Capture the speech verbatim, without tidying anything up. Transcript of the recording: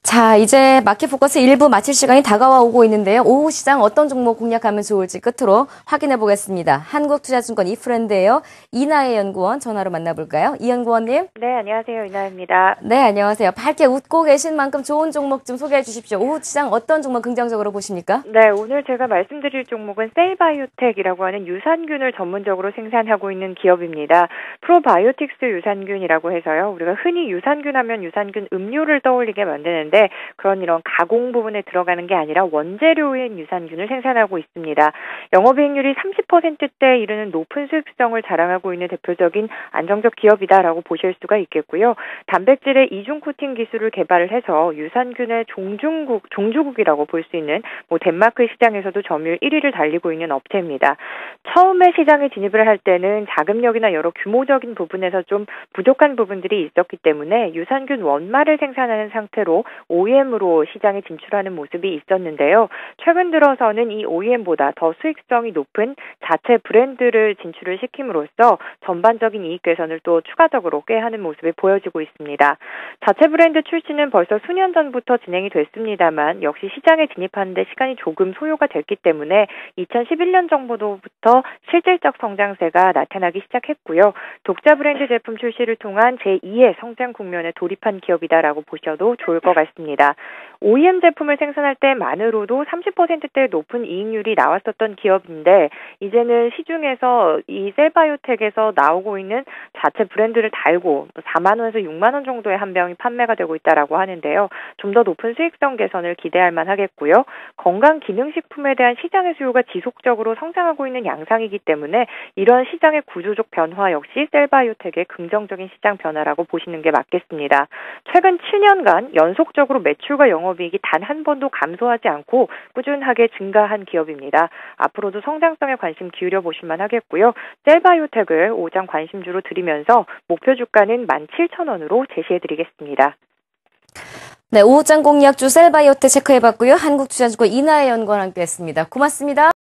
자, 이제 마켓포커스 일 부 마칠 시간이 다가와 오고 있는데요. 오후 시장 어떤 종목 공략하면 좋을지 끝으로 확인해 보겠습니다. 한국투자증권 이프렌드예요. 이나혜 연구원 전화로 만나볼까요? 이 연구원님. 네, 안녕하세요. 이나혜입니다. 네, 안녕하세요. 밝게 웃고 계신 만큼 좋은 종목 좀 소개해 주십시오. 오후 시장 어떤 종목 긍정적으로 보십니까? 네, 오늘 제가 말씀드릴 종목은 셀바이오텍이라고 하는 유산균을 전문적으로 생산하고 있는 기업입니다. 프로바이오틱스 유산균이라고 해서요. 우리가 흔히 유산균 하면 유산균 음료를 떠올리게 만드는데 그런 이런 가공 부분에 들어가는 게 아니라 원재료인 유산균을 생산하고 있습니다. 영업이익률이 삼십 퍼센트대에 이르는 높은 수익성을 자랑하고 있는 대표적인 안정적 기업이다라고 보실 수가 있겠고요. 단백질의 이중 코팅 기술을 개발을 해서 유산균의 종중국, 종주국이라고 볼 수 있는 뭐 덴마크 시장에서도 점유율 일 위를 달리고 있는 업체입니다. 처음에 시장에 진입을 할 때는 자금력이나 여러 규모적인 부분에서 좀 부족한 부분들이 있었기 때문에 유산균 원말을 생산하는 상태로 오이엠으로 시장에 진출하는 모습이 있었는데요. 최근 들어서는 이 오이엠보다 더 수익성이 높은 자체 브랜드를 진출을 시킴으로써 전반적인 이익 개선을 또 추가적으로 꾀하는 모습이 보여지고 있습니다. 자체 브랜드 출시는 벌써 수년 전부터 진행이 됐습니다만 역시 시장에 진입하는 데 시간이 조금 소요가 됐기 때문에 이천십일 년 정도부터 실질적 성장세가 나타나기 시작했고요. 독자 브랜드 제품 출시를 통한 제이의 성장 국면에 돌입한 기업이다라고 보셔도 좋을 것 같습니다. 오이엠 제품을 생산할 때만으로도 삼십 퍼센트대의 높은 이익률이 나왔었던 기업인데 이제는 시중에서 이 셀바이오텍에서 나오고 있는 자체 브랜드를 달고 사만 원에서 육만 원 정도의 한 병이 판매가 되고 있다라고 하는데요. 좀 더 높은 수익성 개선을 기대할 만하겠고요. 건강기능식품에 대한 시장의 수요가 지속적으로 성장하고 있는 양상이기 때문에 이런 시장의 구조적 변화 역시 셀바이오텍의 긍정적인 시장 변화라고 보시는 게 맞겠습니다. 최근 칠 년간 연속적으로 매출과 영업이익이 단 한 번도 감소하지 않고 꾸준하게 증가한 기업입니다. 앞으로도 성장성에 관심 기울여 보실만 하겠고요. 셀바이오텍을 오 장 관심주로 드리면서 목표 주가는 만 칠천 원으로 제시해 드리겠습니다. 네, 오후장 공략주 셀바이오텍 체크해봤고요. 한국투자증권 이나혜 연구원 함께했습니다. 고맙습니다.